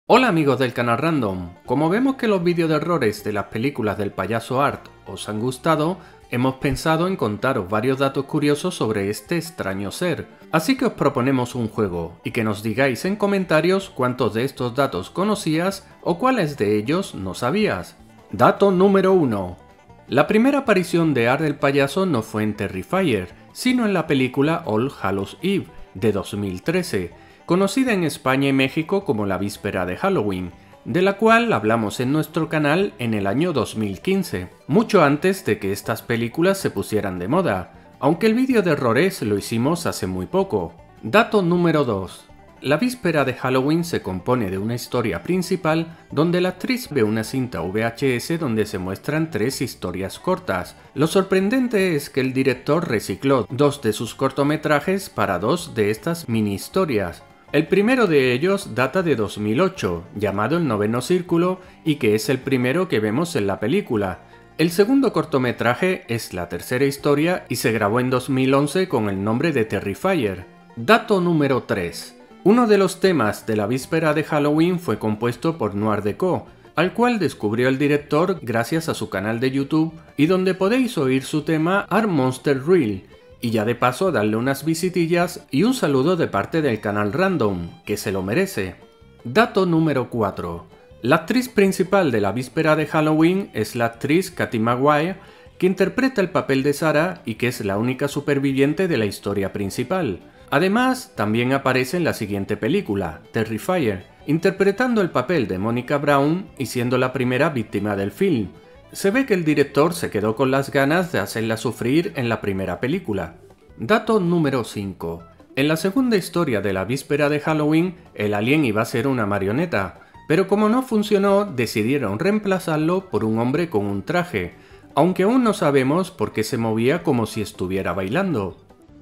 Hola amigos del canal Random, como vemos que los vídeos de errores de las películas del payaso Art os han gustado, hemos pensado en contaros varios datos curiosos sobre este extraño ser. Así que os proponemos un juego y que nos digáis en comentarios cuántos de estos datos conocías o cuáles de ellos no sabías. Dato número 1. La primera aparición de Art el payaso no fue en Terrifier, sino en la película All Hallows Eve de 2013, conocida en España y México como La Víspera de Halloween, de la cual hablamos en nuestro canal en el año 2015, mucho antes de que estas películas se pusieran de moda, aunque el vídeo de errores lo hicimos hace muy poco. Dato número 2. La Víspera de Halloween se compone de una historia principal donde la actriz ve una cinta VHS donde se muestran 3 historias cortas. Lo sorprendente es que el director recicló 2 de sus cortometrajes para 2 de estas mini historias. El primero de ellos data de 2008, llamado El Noveno Círculo, y que es el primero que vemos en la película. El segundo cortometraje es la tercera historia y se grabó en 2011 con el nombre de Terrifier. Dato número 3. Uno de los temas de La Víspera de Halloween fue compuesto por Noir Deco, al cual descubrió el director gracias a su canal de YouTube y donde podéis oír su tema Art Monster Reel. Y ya de paso darle unas visitillas y un saludo de parte del canal Random, que se lo merece. Dato número 4. La actriz principal de La Víspera de Halloween es la actriz Katie Maguire, que interpreta el papel de Sarah y que es la única superviviente de la historia principal. Además, también aparece en la siguiente película, Terrifier, interpretando el papel de Monica Brown y siendo la primera víctima del film. Se ve que el director se quedó con las ganas de hacerla sufrir en la primera película. Dato número 5. En la segunda historia de La Víspera de Halloween, el alien iba a ser una marioneta, pero como no funcionó, decidieron reemplazarlo por un hombre con un traje, aunque aún no sabemos por qué se movía como si estuviera bailando.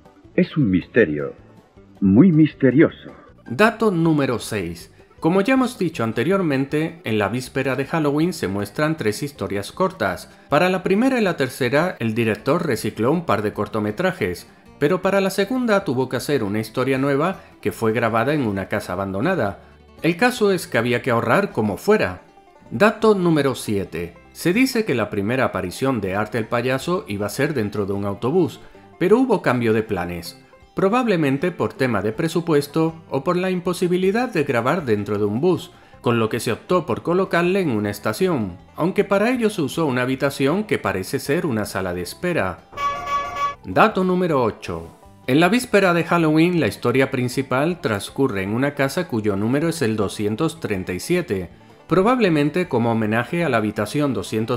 Es un misterio, muy misterioso. Dato número 6. Como ya hemos dicho anteriormente, en La Víspera de Halloween se muestran 3 historias cortas. Para la primera y la tercera, el director recicló un par de cortometrajes, pero para la segunda tuvo que hacer una historia nueva que fue grabada en una casa abandonada. El caso es que había que ahorrar como fuera. Dato número 7. Se dice que la primera aparición de Art el payaso iba a ser dentro de un autobús, pero hubo cambio de planes. Probablemente por tema de presupuesto o por la imposibilidad de grabar dentro de un bus, con lo que se optó por colocarle en una estación, aunque para ello se usó una habitación que parece ser una sala de espera. Dato número 8. En La Víspera de Halloween la historia principal transcurre en una casa cuyo número es el 237, probablemente como homenaje a la habitación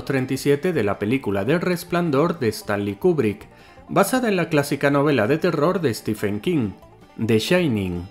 237 de la película del Resplandor de Stanley Kubrick, basada en la clásica novela de terror de Stephen King, The Shining.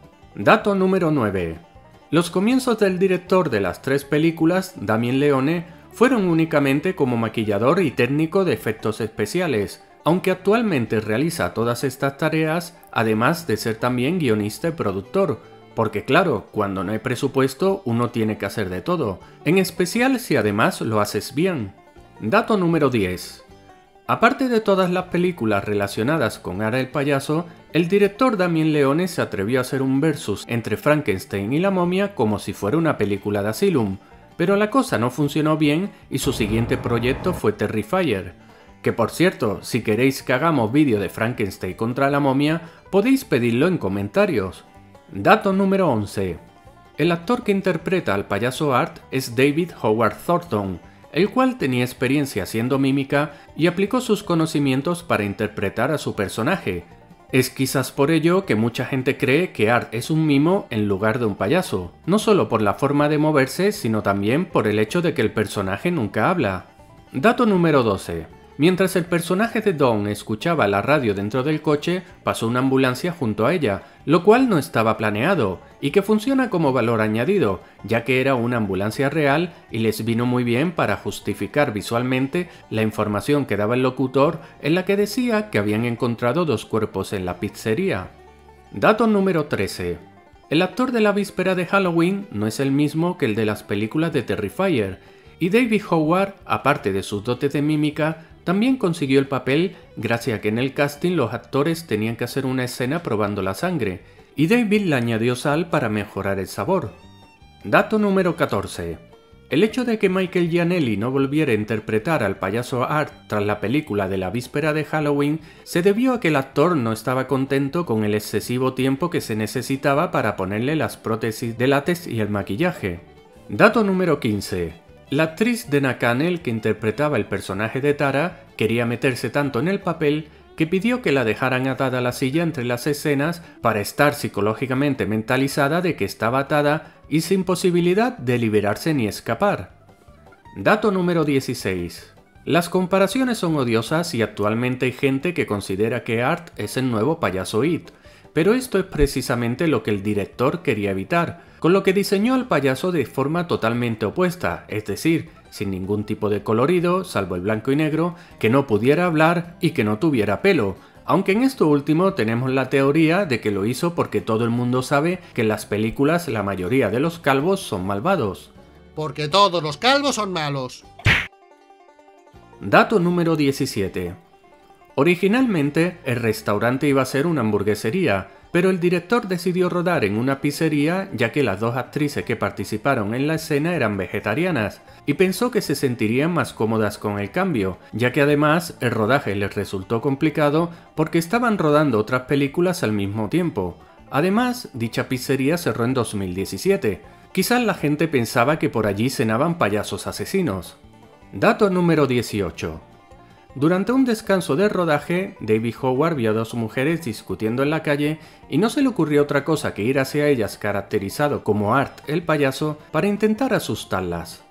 Dato número 9. Los comienzos del director de las 3 películas, Damien Leone, fueron únicamente como maquillador y técnico de efectos especiales, aunque actualmente realiza todas estas tareas, además de ser también guionista y productor, porque claro, cuando no hay presupuesto uno tiene que hacer de todo, en especial si además lo haces bien. Dato número 10. Aparte de todas las películas relacionadas con Art el payaso, el director Damien Leone se atrevió a hacer un versus entre Frankenstein y la momia como si fuera una película de Asylum, pero la cosa no funcionó bien y su siguiente proyecto fue Terrifier. Que por cierto, si queréis que hagamos vídeo de Frankenstein contra la momia, podéis pedirlo en comentarios. Dato número 11. El actor que interpreta al payaso Art es David Howard Thornton, el cual tenía experiencia haciendo mímica y aplicó sus conocimientos para interpretar a su personaje. Es quizás por ello que mucha gente cree que Art es un mimo en lugar de un payaso, no solo por la forma de moverse, sino también por el hecho de que el personaje nunca habla. Dato número 12. Mientras el personaje de Dawn escuchaba la radio dentro del coche, pasó una ambulancia junto a ella, lo cual no estaba planeado, y que funciona como valor añadido, ya que era una ambulancia real y les vino muy bien para justificar visualmente la información que daba el locutor en la que decía que habían encontrado 2 cuerpos en la pizzería. Dato número 13. El actor de La Víspera de Halloween no es el mismo que el de las películas de Terrifier, y David Howard, aparte de sus dotes de mímica, también consiguió el papel gracias a que en el casting los actores tenían que hacer una escena probando la sangre, y David le añadió sal para mejorar el sabor. Dato número 14. El hecho de que Michael Gianelli no volviera a interpretar al payaso Art tras la película de la víspera de Halloween se debió a que el actor no estaba contento con el excesivo tiempo que se necesitaba para ponerle las prótesis de látex y el maquillaje. Dato número 15. La actriz Dana Cannell, que interpretaba el personaje de Tara, quería meterse tanto en el papel que pidió que la dejaran atada a la silla entre las escenas para estar psicológicamente mentalizada de que estaba atada y sin posibilidad de liberarse ni escapar. Dato número 16. Las comparaciones son odiosas y actualmente hay gente que considera que Art es el nuevo payaso It, pero esto es precisamente lo que el director quería evitar, con lo que diseñó al payaso de forma totalmente opuesta, es decir, sin ningún tipo de colorido, salvo el blanco y negro, que no pudiera hablar y que no tuviera pelo, aunque en esto último tenemos la teoría de que lo hizo porque todo el mundo sabe que en las películas la mayoría de los calvos son malvados. Porque todos los calvos son malos. Dato número 17. Originalmente el restaurante iba a ser una hamburguesería, pero el director decidió rodar en una pizzería ya que las dos actrices que participaron en la escena eran vegetarianas, y pensó que se sentirían más cómodas con el cambio, ya que además el rodaje les resultó complicado porque estaban rodando otras películas al mismo tiempo. Además, dicha pizzería cerró en 2017. Quizás la gente pensaba que por allí cenaban payasos asesinos. Dato número 18. Durante un descanso de rodaje, David Howard vio a dos mujeres discutiendo en la calle y no se le ocurrió otra cosa que ir hacia ellas caracterizado como Art el payaso para intentar asustarlas.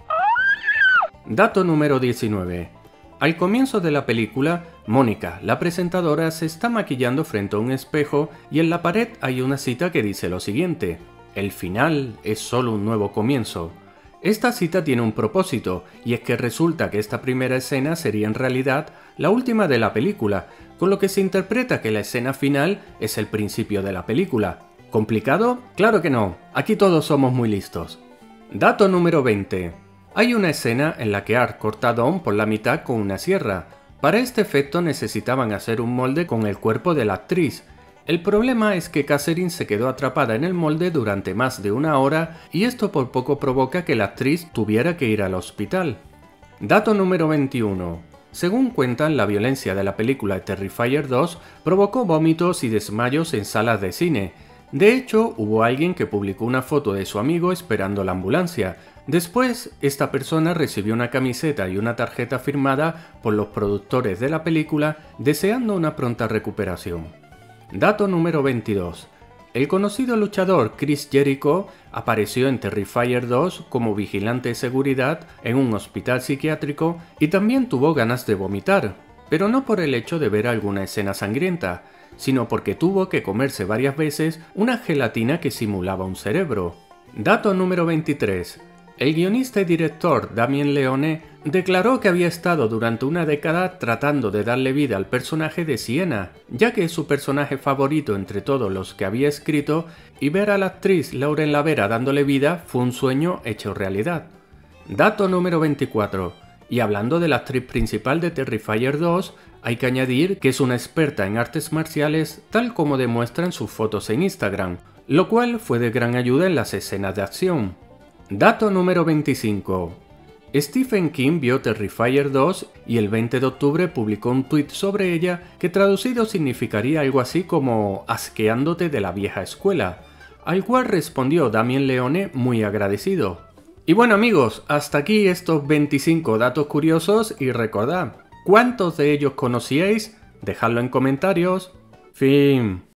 Dato número 19. Al comienzo de la película, Mónica, la presentadora, se está maquillando frente a un espejo y en la pared hay una cita que dice lo siguiente: "El final es solo un nuevo comienzo". Esta cita tiene un propósito, y es que resulta que esta primera escena sería en realidad la última de la película, con lo que se interpreta que la escena final es el principio de la película. ¿Complicado? Claro que no, aquí todos somos muy listos. Dato número 20. Hay una escena en la que Art corta a Dawn por la mitad con una sierra. Para este efecto necesitaban hacer un molde con el cuerpo de la actriz. El problema es que Catherine se quedó atrapada en el molde durante más de una hora y esto por poco provoca que la actriz tuviera que ir al hospital. Dato número 21. Según cuentan, la violencia de la película Terrifier 2 provocó vómitos y desmayos en salas de cine. De hecho, hubo alguien que publicó una foto de su amigo esperando la ambulancia. Después, esta persona recibió una camiseta y una tarjeta firmada por los productores de la película deseando una pronta recuperación. Dato número 22. El conocido luchador Chris Jericho apareció en Terrifier 2 como vigilante de seguridad en un hospital psiquiátrico y también tuvo ganas de vomitar, pero no por el hecho de ver alguna escena sangrienta, sino porque tuvo que comerse varias veces una gelatina que simulaba un cerebro. Dato número 23. El guionista y director Damien Leone declaró que había estado durante una década tratando de darle vida al personaje de Sienna, ya que es su personaje favorito entre todos los que había escrito, y ver a la actriz Lauren Lavera dándole vida fue un sueño hecho realidad. Dato número 24. Y hablando de la actriz principal de Terrifier 2, hay que añadir que es una experta en artes marciales tal como demuestra en sus fotos en Instagram, lo cual fue de gran ayuda en las escenas de acción. Dato número 25. Stephen King vio Terrifier 2 y el 20 de octubre publicó un tuit sobre ella que traducido significaría algo así como asqueándote de la vieja escuela, al cual respondió Damien Leone muy agradecido. Y bueno amigos, hasta aquí estos 25 datos curiosos y recordad, ¿cuántos de ellos conocíais? Dejadlo en comentarios. Fin.